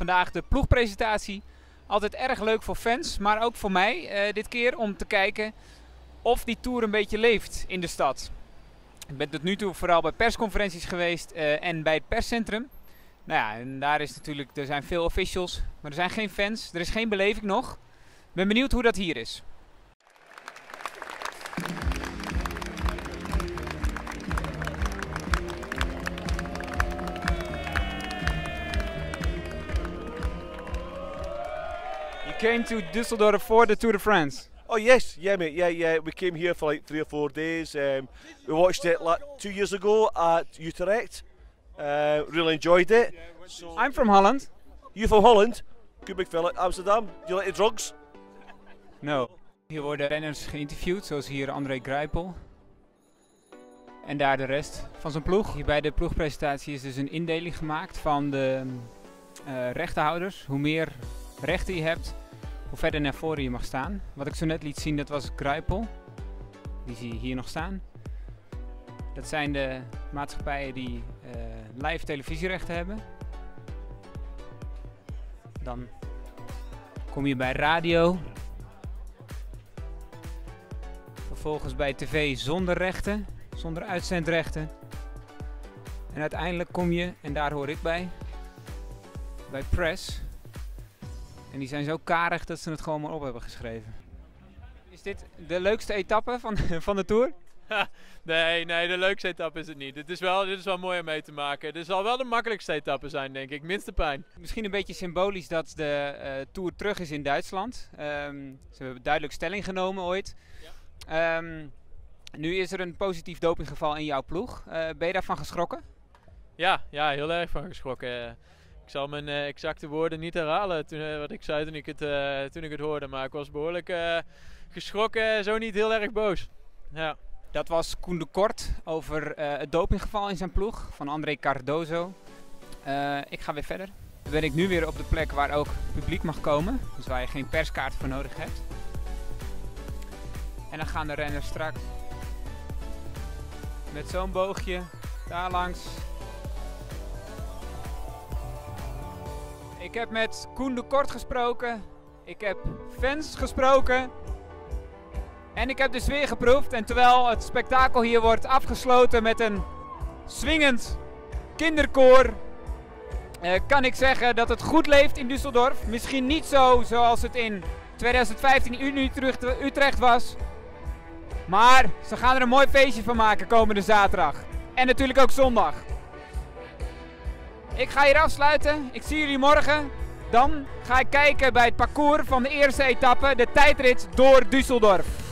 Vandaag de ploegpresentatie. Altijd erg leuk voor fans, maar ook voor mij dit keer om te kijken of die Tour een beetje leeft in de stad. Ik ben tot nu toe vooral bij persconferenties geweest en bij het perscentrum. Nou ja, en daar is natuurlijk, er zijn veel officials, maar er zijn geen fans. Er is geen beleving nog. Ik ben benieuwd hoe dat hier is. You came to Düsseldorf for the Tour de France. Oh yes, yeah mate, yeah. We came here for like 3 or 4 days. We watched it like 2 years ago at Utrecht. Really enjoyed it. So, I'm from Holland. you from Holland? Good big fella. Amsterdam. Do you like the drugs? No. Hier worden renners geïnterviewd, zoals hier André Greipel. En daar de rest van zijn ploeg. Hier bij de ploegpresentatie is dus een indeling gemaakt van de rechtenhouders. Hoe meer rechten je hebt, hoe verder naar voren je mag staan. Wat ik zo net liet zien, dat was Greipel. Die zie je hier nog staan. Dat zijn de maatschappijen die live televisierechten hebben. Dan kom je bij radio. Vervolgens bij tv zonder rechten, zonder uitzendrechten. En uiteindelijk kom je, en daar hoor ik bij press. En die zijn zo karig dat ze het gewoon maar op hebben geschreven. Is dit de leukste etappe van de Tour? Nee, de leukste etappe is het niet. Dit is wel mooi om mee te maken. Dit zal wel de makkelijkste etappe zijn, denk ik. Minste pijn. Misschien een beetje symbolisch dat de Tour terug is in Duitsland. Ze hebben duidelijk stelling genomen ooit. Ja. Nu is er een positief dopinggeval in jouw ploeg. Ben je daarvan geschrokken? Ja, heel erg van geschrokken. Ik zal mijn exacte woorden niet herhalen wat ik zei toen ik het hoorde. Maar ik was behoorlijk geschrokken, zo niet heel erg boos. Ja. Dat was Koen de Kort over het dopinggeval in zijn ploeg van André Cardozo. Ik ga weer verder. Dan ben ik nu weer op de plek waar ook publiek mag komen. Dus waar je geen perskaart voor nodig hebt. En dan gaan de renners straks met zo'n boogje daar langs. Ik heb met Koen de Kort gesproken. Ik heb fans gesproken. En ik heb de sfeer geproefd. En terwijl het spektakel hier wordt afgesloten met een swingend kinderkoor, kan ik zeggen dat het goed leeft in Düsseldorf. Misschien niet zo zoals het in 2015 in Utrecht was. Maar ze gaan er een mooi feestje van maken komende zaterdag. En natuurlijk ook zondag. Ik ga hier afsluiten. Ik zie jullie morgen. Dan ga ik kijken bij het parcours van de eerste etappe. De tijdrit door Düsseldorf.